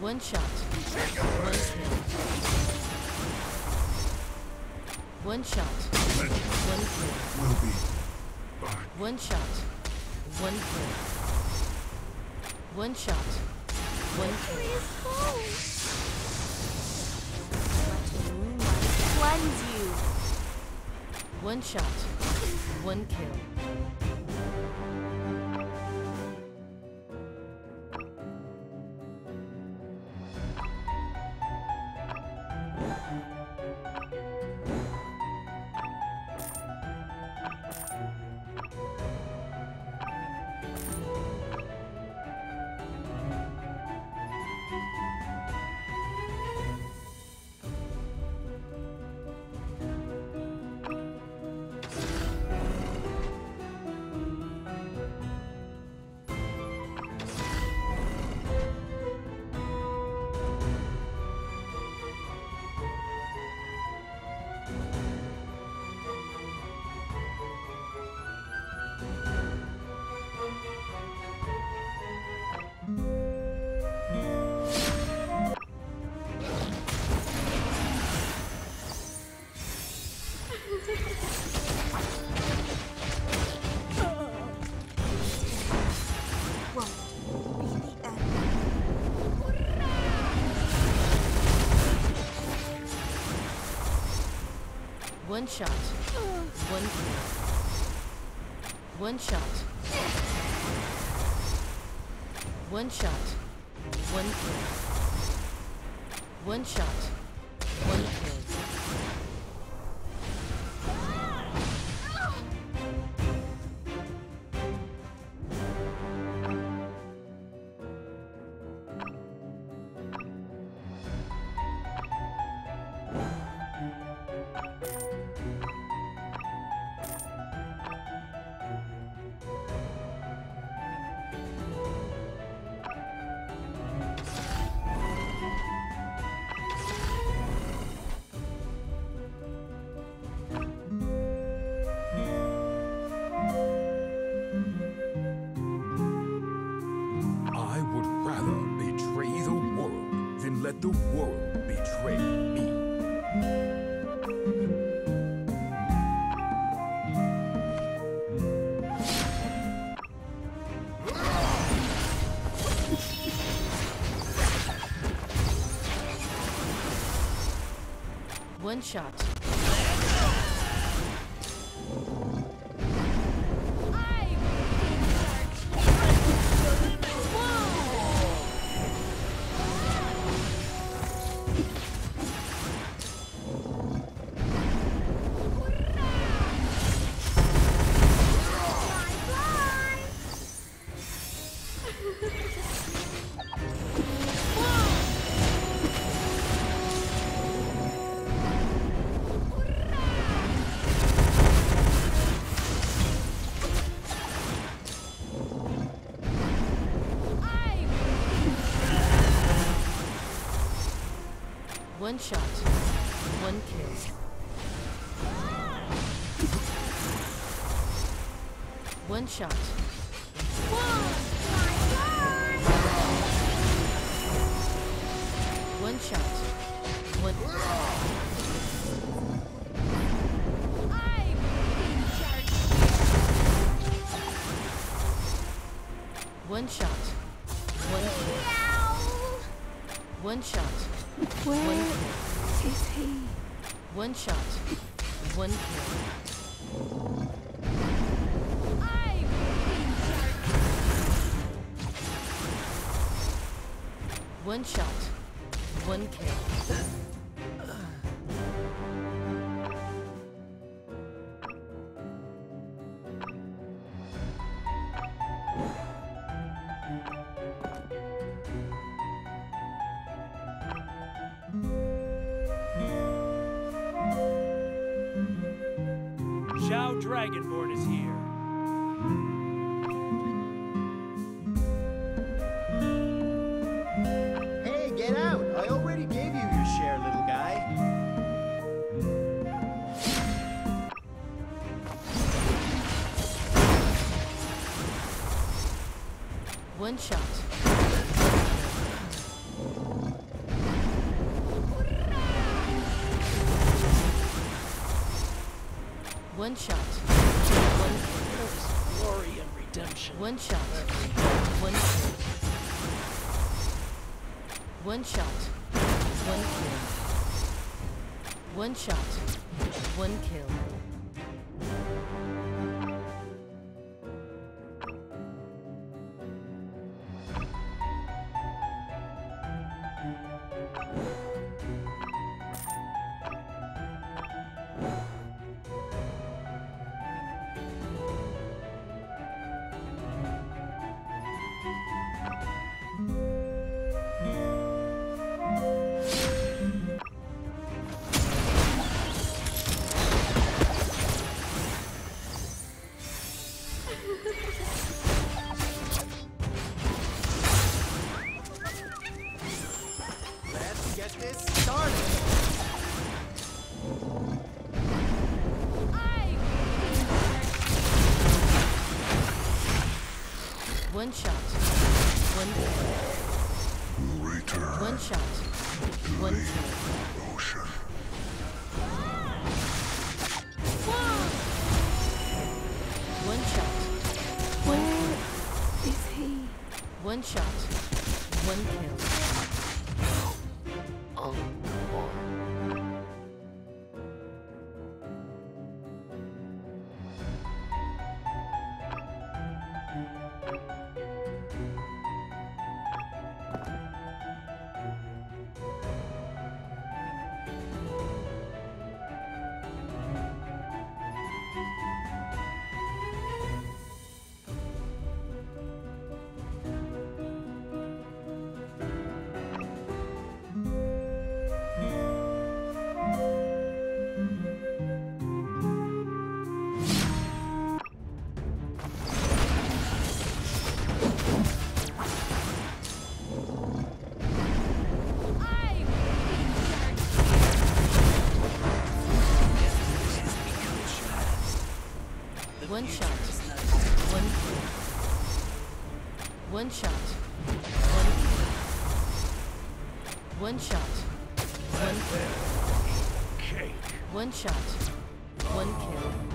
One shot. One kill. One shot. One kill. Will be back. One shot. One kill. One shot. One kill. Let the moonlight cleanse you. One shot. One kill. One shot. One kill. One shot. One shot. One kill. One shot. One kill. I would rather betray the world than let the world betray me. One shot. One shot. One kill. One shot. One shot. One. One shot. One kill. One shot. Where is he? One shot. One kill. One shot. One kill. Zhao Dragonborn is here. Hey, get out! I already gave you your share, little guy. One shot. One shot. One kill. There is glory and redemption. One shot. One kill. One shot. One kill. One shot. One kill. Let's get this started. One shot. One kill. Return One shot. One kill. ocean. One shot. One kill. Is he? One shot. One kill. One shot. One kill. One shot. One kill. One shot. One kill. Cake. One shot. One kill.